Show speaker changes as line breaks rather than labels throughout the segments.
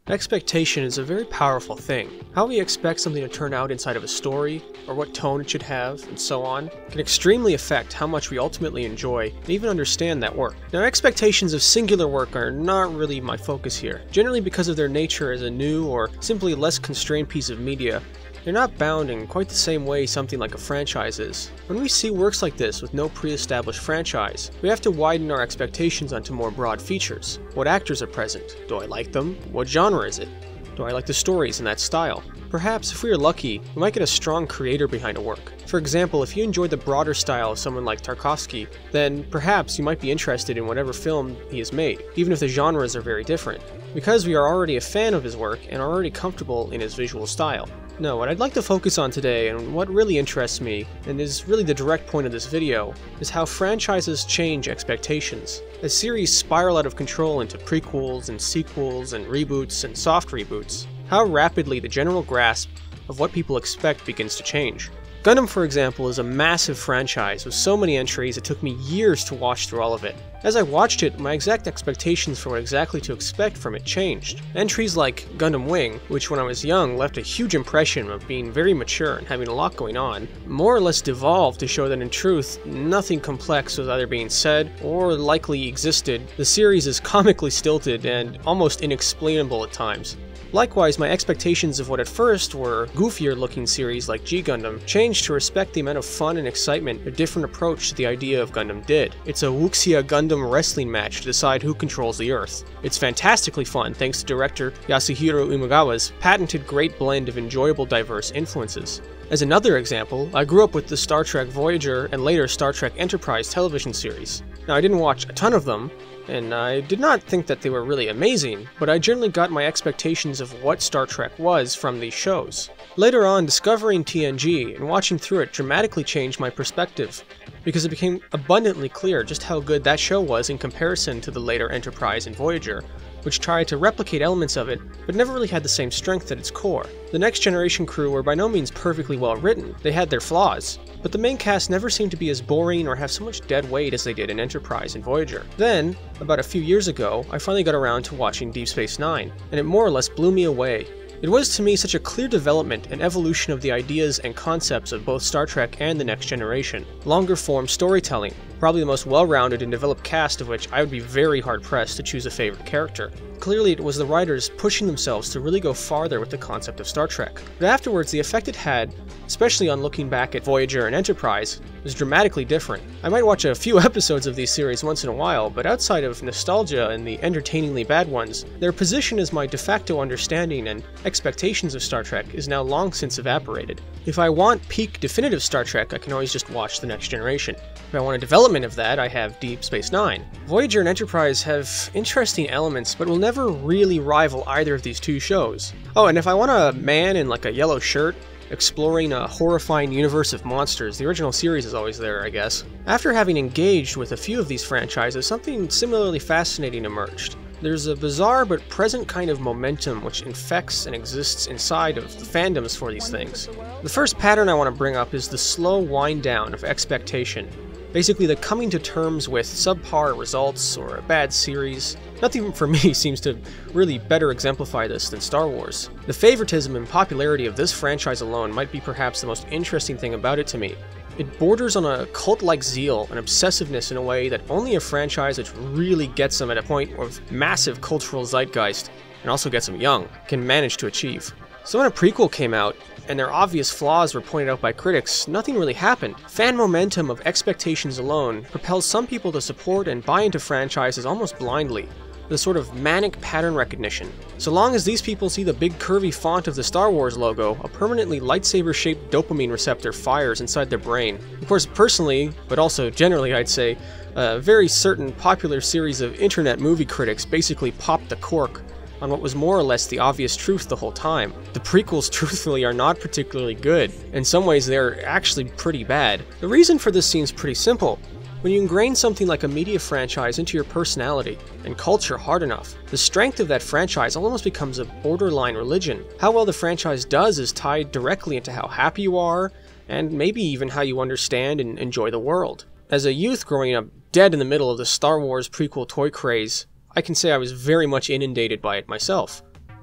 Expectation is a very powerful thing. How we expect something to turn out inside of a story, or what tone it should have, and so on, can extremely affect how much we ultimately enjoy and even understand that work. Now, expectations of singular work are not really my focus here. Generally because of their nature as a new or simply less constrained piece of media, they're not bound in quite the same way something like a franchise is. When we see works like this with no pre-established franchise, we have to widen our expectations onto more broad features. What actors are present? Do I like them? What genre is it? Do I like the stories in that style? Perhaps, if we are lucky, we might get a strong creator behind a work. For example, if you enjoy the broader style of someone like Tarkovsky, then perhaps you might be interested in whatever film he has made, even if the genres are very different, because we are already a fan of his work and are already comfortable in his visual style. No, what I'd like to focus on today, and what really interests me, and is really the direct point of this video, is how franchises change expectations. As series spiral out of control into prequels and sequels and reboots and soft reboots, how rapidly the general grasp of what people expect begins to change. Gundam, for example, is a massive franchise with so many entries it took me years to watch through all of it. As I watched it, my exact expectations for what exactly to expect from it changed. Entries like Gundam Wing, which when I was young left a huge impression of being very mature and having a lot going on, more or less devolved to show that in truth, nothing complex was either being said or likely existed. The series is comically stilted and almost inexplainable at times. Likewise, my expectations of what at first were goofier looking series like G Gundam changed to respect the amount of fun and excitement a different approach to the idea of Gundam did. It's a Wuxia Gundam wrestling match to decide who controls the Earth. It's fantastically fun thanks to director Yasuhiro Imagawa's patented great blend of enjoyable diverse influences. As another example, I grew up with the Star Trek Voyager and later Star Trek Enterprise television series. Now, I didn't watch a ton of them, and I did not think that they were really amazing, but I generally got my expectations of what Star Trek was from these shows. Later on, discovering TNG and watching through it dramatically changed my perspective, because it became abundantly clear just how good that show was in comparison to the later Enterprise and Voyager, which tried to replicate elements of it, but never really had the same strength at its core. The Next Generation crew were by no means perfectly well written, they had their flaws, but the main cast never seemed to be as boring or have so much dead weight as they did in Enterprise and Voyager. Then, about a few years ago, I finally got around to watching Deep Space Nine, and it more or less blew me away. It was to me such a clear development and evolution of the ideas and concepts of both Star Trek and The Next Generation. Longer form storytelling, probably the most well-rounded and developed cast of which I would be very hard-pressed to choose a favorite character. Clearly it was the writers pushing themselves to really go farther with the concept of Star Trek. But afterwards, the effect it had, especially on looking back at Voyager and Enterprise, was dramatically different. I might watch a few episodes of these series once in a while, but outside of nostalgia and the entertainingly bad ones, their position as my de facto understanding and expectations of Star Trek is now long since evaporated. If I want peak definitive Star Trek, I can always just watch The Next Generation. If I want a development of that, I have Deep Space Nine. Voyager and Enterprise have interesting elements, but will never really rival either of these two shows. Oh, and if I want a man in like a yellow shirt, exploring a horrifying universe of monsters, the original series is always there, I guess. After having engaged with a few of these franchises, something similarly fascinating emerged. There's a bizarre but present kind of momentum which infects and exists inside of the fandoms for these things. The first pattern I want to bring up is the slow wind down of expectation. Basically the coming to terms with subpar results or a bad series. Nothing for me seems to really better exemplify this than Star Wars. The favoritism and popularity of this franchise alone might be perhaps the most interesting thing about it to me. It borders on a cult-like zeal and obsessiveness in a way that only a franchise which really gets them at a point of massive cultural zeitgeist, and also gets them young, can manage to achieve. So when a prequel came out, and their obvious flaws were pointed out by critics, nothing really happened. Fan momentum of expectations alone propels some people to support and buy into franchises almost blindly, with a sort of manic pattern recognition. So long as these people see the big curvy font of the Star Wars logo, a permanently lightsaber-shaped dopamine receptor fires inside their brain. Of course, personally, but also generally I'd say, a very certain popular series of internet movie critics basically popped the cork on what was more or less the obvious truth the whole time. The prequels truthfully are not particularly good. In some ways they're actually pretty bad. The reason for this seems pretty simple. When you ingrain something like a media franchise into your personality and culture hard enough, the strength of that franchise almost becomes a borderline religion. How well the franchise does is tied directly into how happy you are, and maybe even how you understand and enjoy the world. As a youth growing up dead in the middle of the Star Wars prequel toy craze, I can say I was very much inundated by it myself.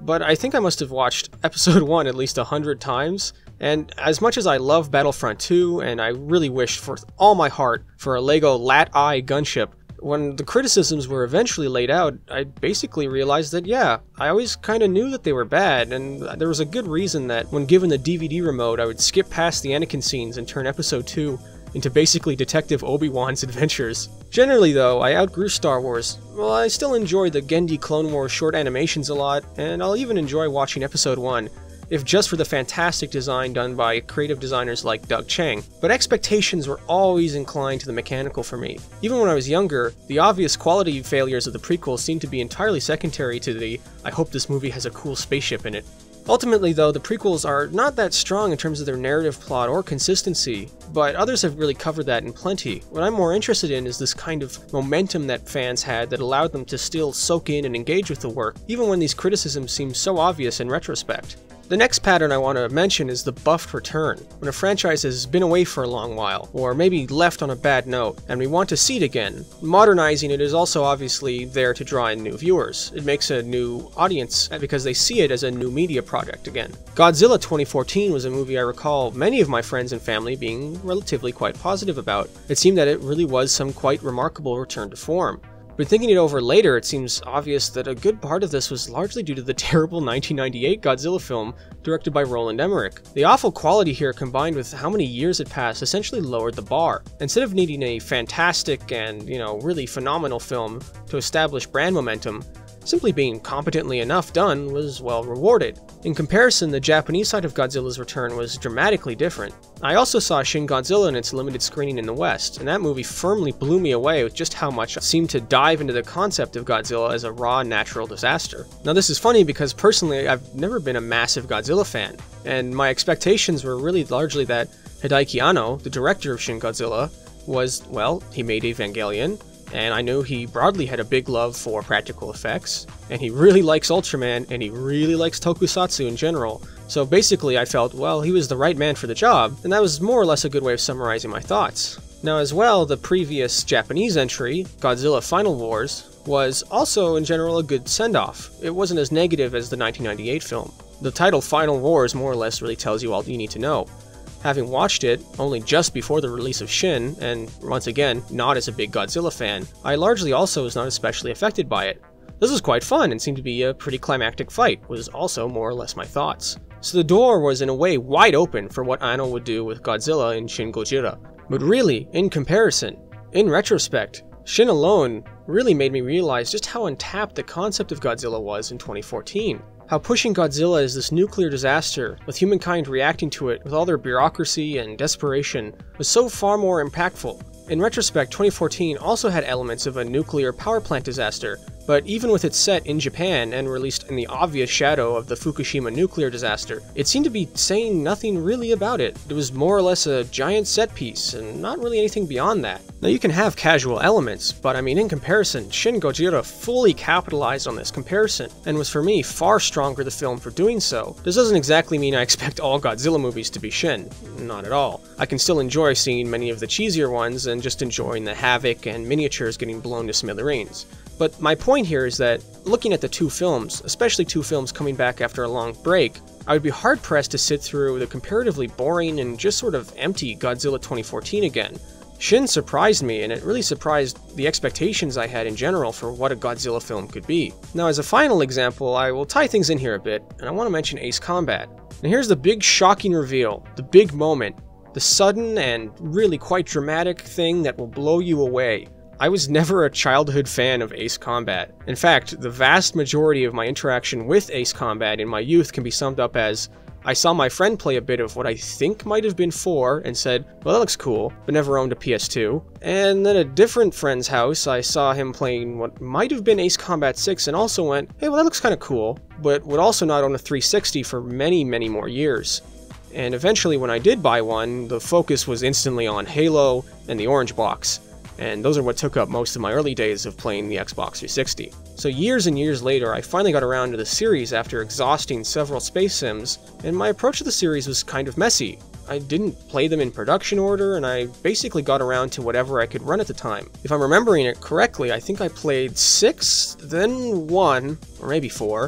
but I think I must have watched episode 1 at least 100 times. And as much as I love Battlefront 2, and I really wished with all my heart for a LEGO Lat-Eye gunship, when the criticisms were eventually laid out, I basically realized that, yeah, I always kind of knew that they were bad, and there was a good reason that when given the DVD remote, I would skip past the Anakin scenes and turn episode 2 into basically Detective Obi-Wan's adventures. Generally though, I outgrew Star Wars. Well, I still enjoy the Genndy Clone Wars short animations a lot, and I'll even enjoy watching episode 1, if just for the fantastic design done by creative designers like Doug Chiang. But expectations were always inclined to the mechanical for me. Even when I was younger, the obvious quality failures of the prequels seemed to be entirely secondary to the "I hope this movie has a cool spaceship in it." Ultimately though, the prequels are not that strong in terms of their narrative plot or consistency, but others have really covered that in plenty. What I'm more interested in is this kind of momentum that fans had that allowed them to still soak in and engage with the work, even when these criticisms seem so obvious in retrospect. The next pattern I want to mention is the buffed return. When a franchise has been away for a long while, or maybe left on a bad note, and we want to see it again, modernizing it is also obviously there to draw in new viewers. It makes a new audience because they see it as a new media product again. Godzilla 2014 was a movie I recall many of my friends and family being relatively quite positive about. It seemed that it really was some quite remarkable return to form. But thinking it over later, it seems obvious that a good part of this was largely due to the terrible 1998 Godzilla film directed by Roland Emmerich. The awful quality here, combined with how many years had passed, essentially lowered the bar. Instead of needing a fantastic and, really phenomenal film to establish brand momentum, simply being competently enough done was well rewarded. In comparison, the Japanese side of Godzilla's return was dramatically different. I also saw Shin Godzilla in its limited screening in the West, and that movie firmly blew me away with just how much it seemed to dive into the concept of Godzilla as a raw natural disaster. Now this is funny because personally I've never been a massive Godzilla fan, and my expectations were really largely that Hideaki Anno, the director of Shin Godzilla, was, well, he made Evangelion, and I knew he broadly had a big love for practical effects, and he really likes Ultraman, and he really likes tokusatsu in general. So basically I felt, well, he was the right man for the job, and that was more or less a good way of summarizing my thoughts. Now as well, the previous Japanese entry, Godzilla Final Wars, was also in general a good send-off. It wasn't as negative as the 1998 film. The title Final Wars more or less really tells you all you need to know. Having watched it only just before the release of Shin, and once again, not as a big Godzilla fan, I largely also was not especially affected by it. This was quite fun and seemed to be a pretty climactic fight, was also more or less my thoughts. So the door was in a way wide open for what Anno would do with Godzilla in Shin Gojira. But really, in comparison, in retrospect, Shin alone really made me realize just how untapped the concept of Godzilla was in 2014. How pushing Godzilla as this nuclear disaster, with humankind reacting to it with all their bureaucracy and desperation, was so far more impactful. In retrospect, 2014 also had elements of a nuclear power plant disaster, but even with it set in Japan and released in the obvious shadow of the Fukushima nuclear disaster, it seemed to be saying nothing really about it. It was more or less a giant set piece, and not really anything beyond that. Now you can have casual elements, but I mean in comparison, Shin Gojira fully capitalized on this comparison, and was for me far stronger the film for doing so. This doesn't exactly mean I expect all Godzilla movies to be Shin, not at all. I can still enjoy seeing many of the cheesier ones and just enjoying the havoc and miniatures getting blown to smithereens. But my point here is that, looking at the two films, especially two films coming back after a long break, I would be hard-pressed to sit through the comparatively boring and just sort of empty Godzilla 2014 again. Shin surprised me, and it really surprised the expectations I had in general for what a Godzilla film could be. Now as a final example, I will tie things in here a bit, and I want to mention Ace Combat. And here's the big shocking reveal, the big moment, the sudden and really quite dramatic thing that will blow you away. I was never a childhood fan of Ace Combat. In fact, the vast majority of my interaction with Ace Combat in my youth can be summed up as, I saw my friend play a bit of what I think might have been 4 and said, well that looks cool, but never owned a PS2. And then at a different friend's house, I saw him playing what might have been Ace Combat 6 and also went, hey well that looks kinda cool, but would also not own a 360 for many more years. And eventually when I did buy one, the focus was instantly on Halo and the orange box. And those are what took up most of my early days of playing the Xbox 360. So years and years later, I finally got around to the series after exhausting several space sims, and my approach to the series was kind of messy. I didn't play them in production order, and I basically got around to whatever I could run at the time. If I'm remembering it correctly, I think I played 6, then 1, or maybe 4,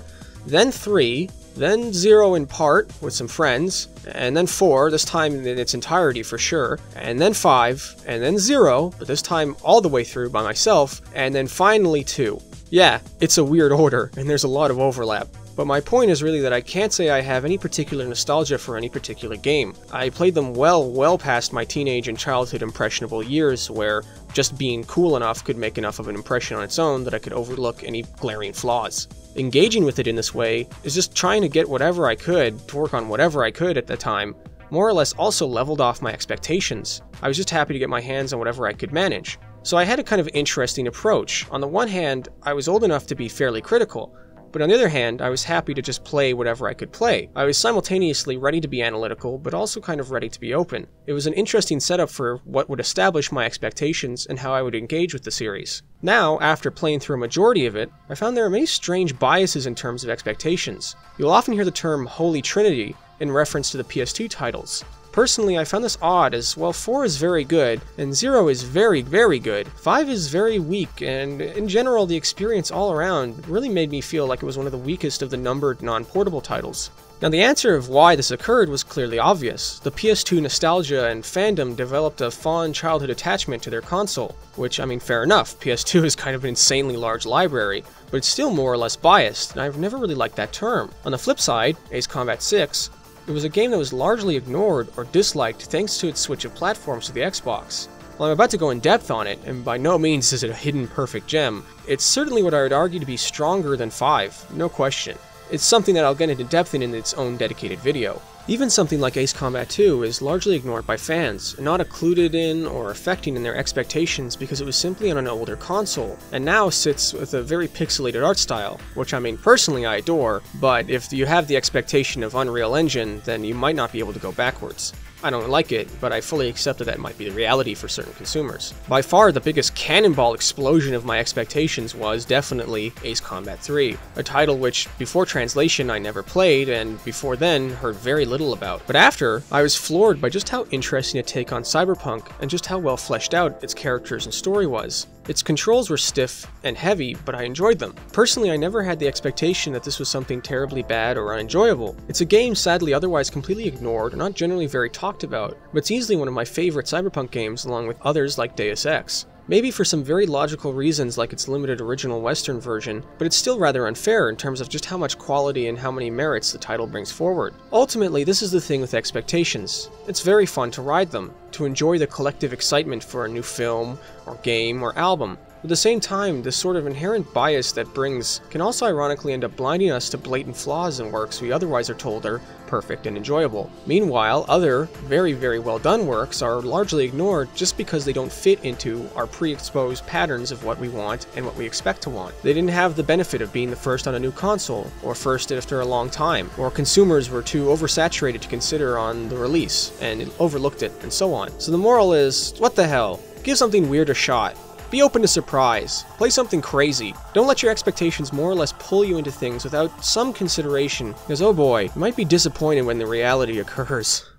then 3, then 0 in part with some friends, and then 4, this time in its entirety for sure, and then 5, and then 0, but this time all the way through by myself, and then finally 2. Yeah, it's a weird order, and there's a lot of overlap. But my point is really that I can't say I have any particular nostalgia for any particular game. I played them well past my teenage and childhood impressionable years, where just being cool enough could make enough of an impression on its own that I could overlook any glaring flaws. Engaging with it in this way is just trying to get whatever I could, to work on whatever I could at the time, more or less also leveled off my expectations. I was just happy to get my hands on whatever I could manage. So I had a kind of interesting approach. On the one hand, I was old enough to be fairly critical, but on the other hand, I was happy to just play whatever I could play. I was simultaneously ready to be analytical, but also kind of ready to be open. It was an interesting setup for what would establish my expectations and how I would engage with the series. Now, after playing through a majority of it, I found there are many strange biases in terms of expectations. You'll often hear the term Holy Trinity in reference to the PS2 titles. Personally, I found this odd, as well 4 is very good, and 0 is very good. 5 is very weak, and in general the experience all around really made me feel like it was one of the weakest of the numbered non-portable titles. Now the answer of why this occurred was clearly obvious. The PS2 nostalgia and fandom developed a fond childhood attachment to their console, which, I mean, fair enough, PS2 is kind of an insanely large library, but it's still more or less biased, and I've never really liked that term. On the flip side, Ace Combat 6, it was a game that was largely ignored or disliked thanks to its switch of platforms to the Xbox. While I'm about to go in depth on it, and by no means is it a hidden perfect gem, it's certainly what I would argue to be stronger than 5, no question. It's something that I'll get into depth in its own dedicated video. Even something like Ace Combat 2 is largely ignored by fans, and not included in or affecting in their expectations because it was simply on an older console, and now sits with a very pixelated art style, which I mean personally I adore, but if you have the expectation of Unreal Engine, then you might not be able to go backwards. I don't like it, but I fully accept that might be the reality for certain consumers. By far, the biggest cannonball explosion of my expectations was definitely Ace Combat 3, a title which, before translation, I never played, and before then, heard very little about. But after, I was floored by just how interesting a take on cyberpunk, and just how well fleshed out its characters and story was. Its controls were stiff and heavy, but I enjoyed them. Personally, I never had the expectation that this was something terribly bad or unenjoyable. It's a game sadly otherwise completely ignored and not generally very talked about, but it's easily one of my favorite cyberpunk games along with others like Deus Ex. Maybe for some very logical reasons like its limited original Western version, but it's still rather unfair in terms of just how much quality and how many merits the title brings forward. Ultimately, this is the thing with expectations. It's very fun to ride them, to enjoy the collective excitement for a new film, or game, or album. At the same time, this sort of inherent bias that brings can also ironically end up blinding us to blatant flaws in works we otherwise are told are perfect and enjoyable. Meanwhile, other, very well done works are largely ignored just because they don't fit into our pre-exposed patterns of what we want and what we expect to want. They didn't have the benefit of being the first on a new console, or first after a long time, or consumers were too oversaturated to consider on the release, and overlooked it, and so on. So the moral is, what the hell? Give something weird a shot. Be open to surprise. Play something crazy. Don't let your expectations more or less pull you into things without some consideration, because oh boy, you might be disappointed when the reality occurs.